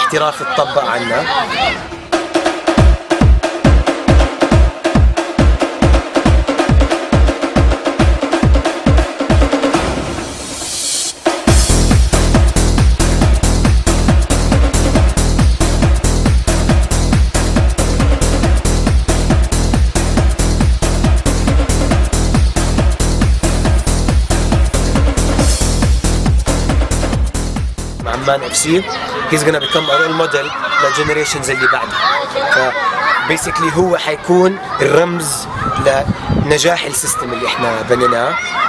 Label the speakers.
Speaker 1: الاحتراف اتطبق عنا. عمان اف سي he's gonna become a role model للجنريشنز اللي بعدها. ف basically هو حيكون الرمز لنجاح السيستم اللي احنا بنيناه.